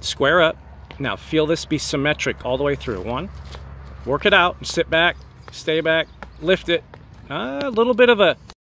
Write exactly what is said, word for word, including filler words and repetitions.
Square up. Now feel this be symmetric all the way through. One, work it out, sit back, stay back, lift it. A little bit of a